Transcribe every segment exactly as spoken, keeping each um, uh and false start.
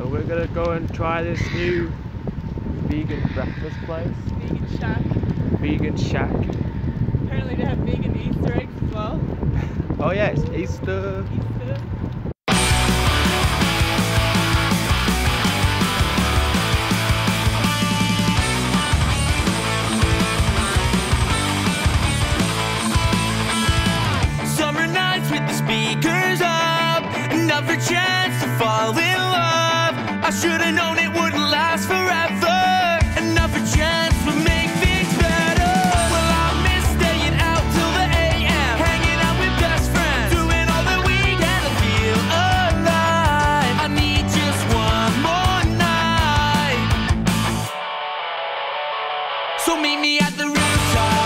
So we're gonna go and try this new vegan breakfast place. Vegan shack. Vegan shack. Apparently they have vegan Easter eggs as well. Oh yeah, it's Easter. Easter. Summer nights with the speakers up, another chance to fall in love. I should've known it wouldn't last forever. Another chance would make things better. Well, I miss staying out till the A M, hanging out with best friends, doing all that we can to feel alive. I need just one more night, so meet me at the rooftop.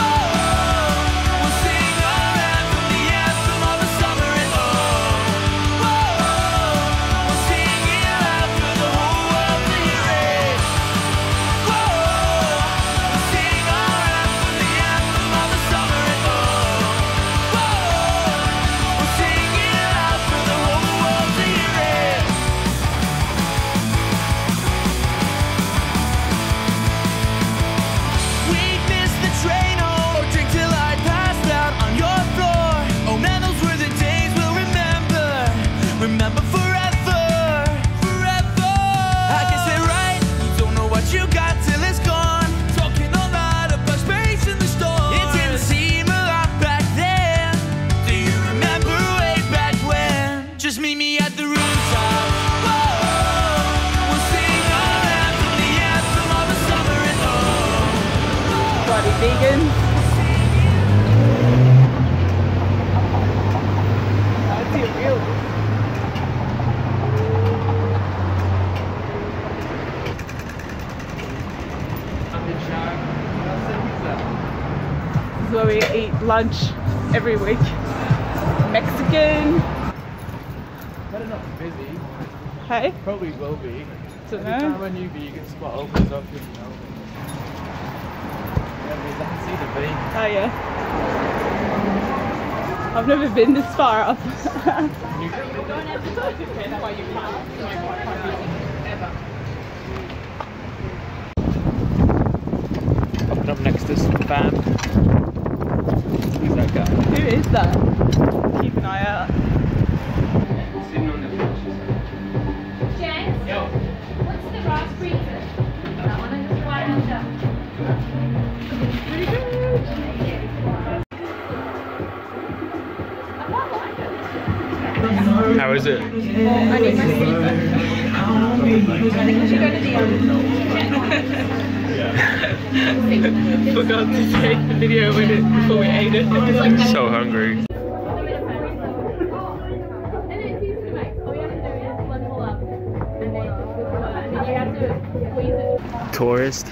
Remember forever, forever. I can say right, you don't know what you got till it's gone. Talking all night about space in the storm. It didn't seem a lot back then. Do you remember way back when? Just meet me at the rooftop. Whoa, we'll sing our anthem, the anthem of the summer and oh. Bloody vegan. That's it, real. This is where we eat lunch every week. Mexican. Better not be busy. Hey? Probably will be. Don't Every know. time a new vegan spot opens up, you know. Yeah, because I can see the V. Oh yeah. I've never been this far up. Popping up next to some fam. Who's that guy? Who is that? Keep an eye out. Sitting on the bench. James? Yo. What's the raspberry? That one and just right under. Pretty good. I quite like it. How is it? I need my sleeper. I think we should go to the um, Forgot to take the video with it before we ate it. So hungry. Tourist.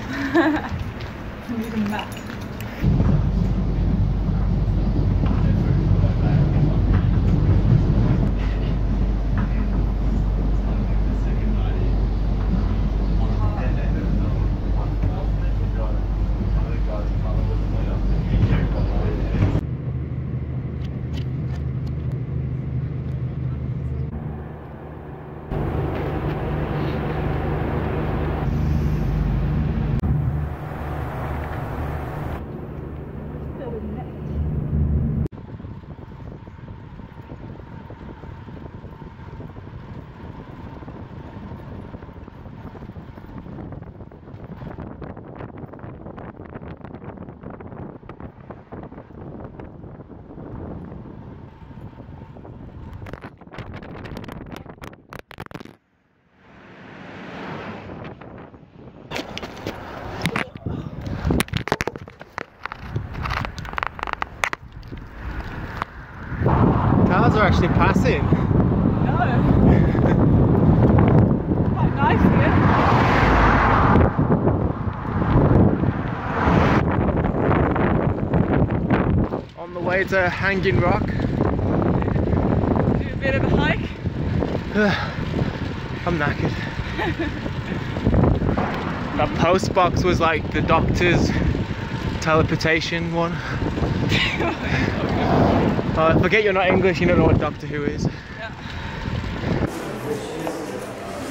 Cars are actually passing. No. Quite nice here. On the way to Hanging Rock. Do a bit of a hike. I'm knackered. That post box was like the doctor's teleportation one. Oh, forget you're not English, you don't know what Doctor Who is. Yeah.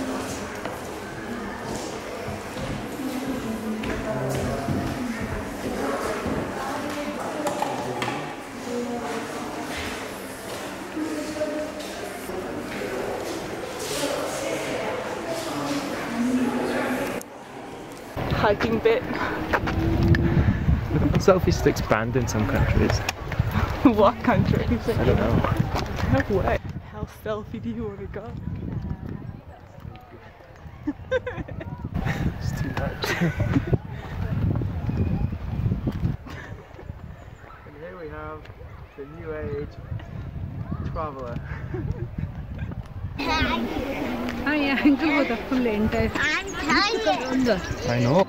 hiking bit. Selfie sticks banned in some countries. What country? I don't know. No way. How selfie do you want to go? It's too much. And here we have the new age traveller. I know.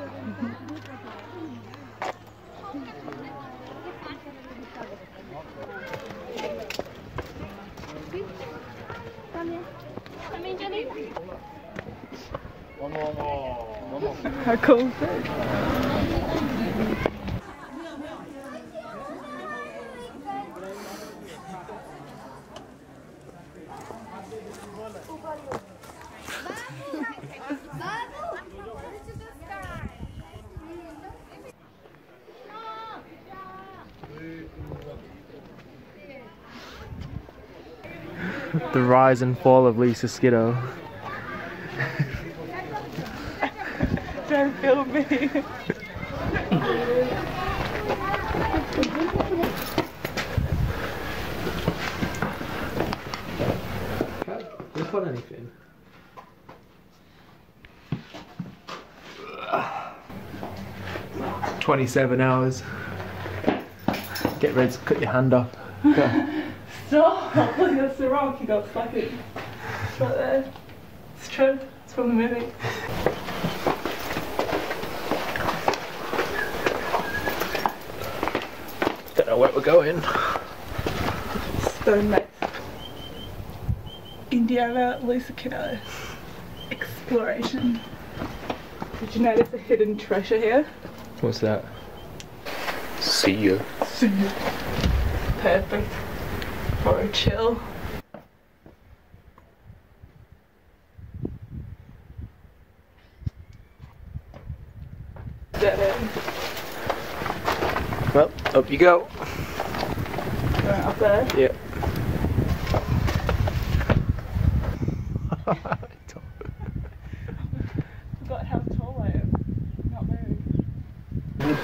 How cool is it? The rise and fall of Lisa Skiddo. Don't film me. Can you put anything? Twenty-seven hours. Get ready to cut your hand off. Go. Stop! Look, that's the rock you got stuck in. It's right there. It's true. It's from the movie. Don't know where we're going. Stone Mace. Indiana Lisa Kiddo. Exploration. Did you notice a hidden treasure here? What's that? See you. Perfect. For a chill. Dead end. Well, up you go. Going up there. Yeah. Forgot how tall I am. Not very.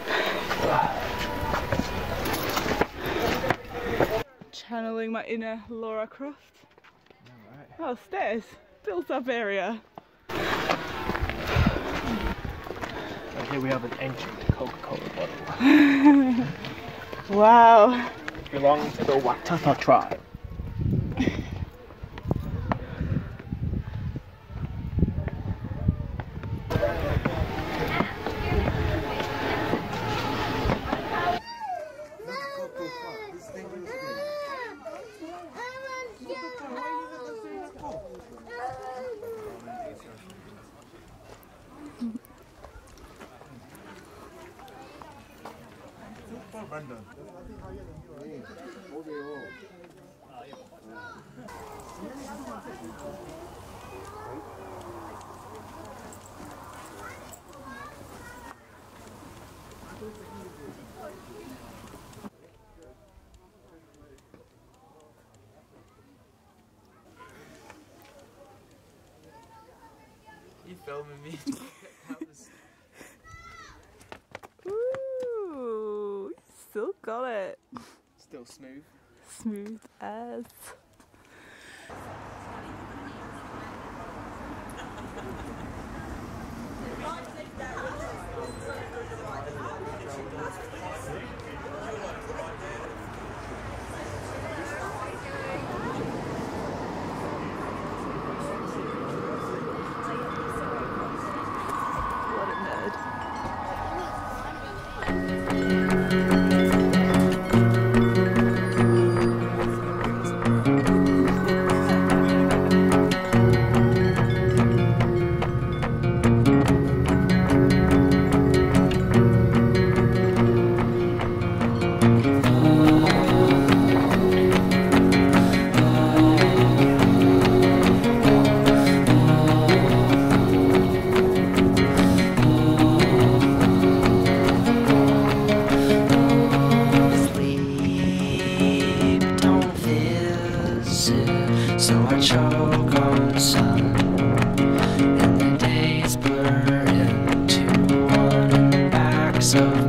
Channeling my inner Laura Croft. Alright. Oh, stairs. Built up area. And here we have an ancient Coca-Cola bottle. Wow. Belonging to the Watata tribe. You filming me? Ooh, still got it. Still smooth. Smooth as. What a nerd. So I choke on sun, and the days blur into So